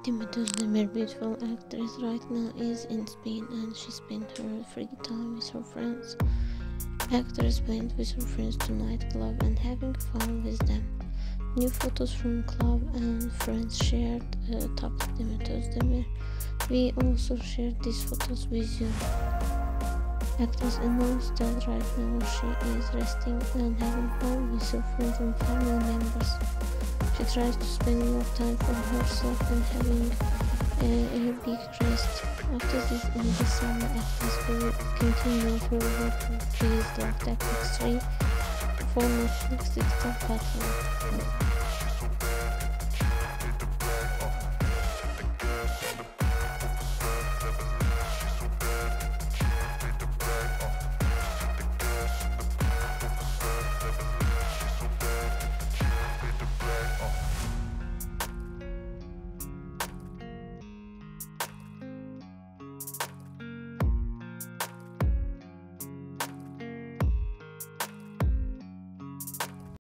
Demet Ozdemir, beautiful actress, right now is in Spain and she spent her free time with her friends. Actress went with her friends to nightclub and having fun with them. New photos from club and friends shared topped Demet Ozdemir. We also shared these photos with you. Actress announced that right now she is resting and having fun with her friends and family members. She tries to spend more time for herself and having a big rest. After this, in the summer, actress will continue her work with Love Tactics 3 for Netflix digital platform.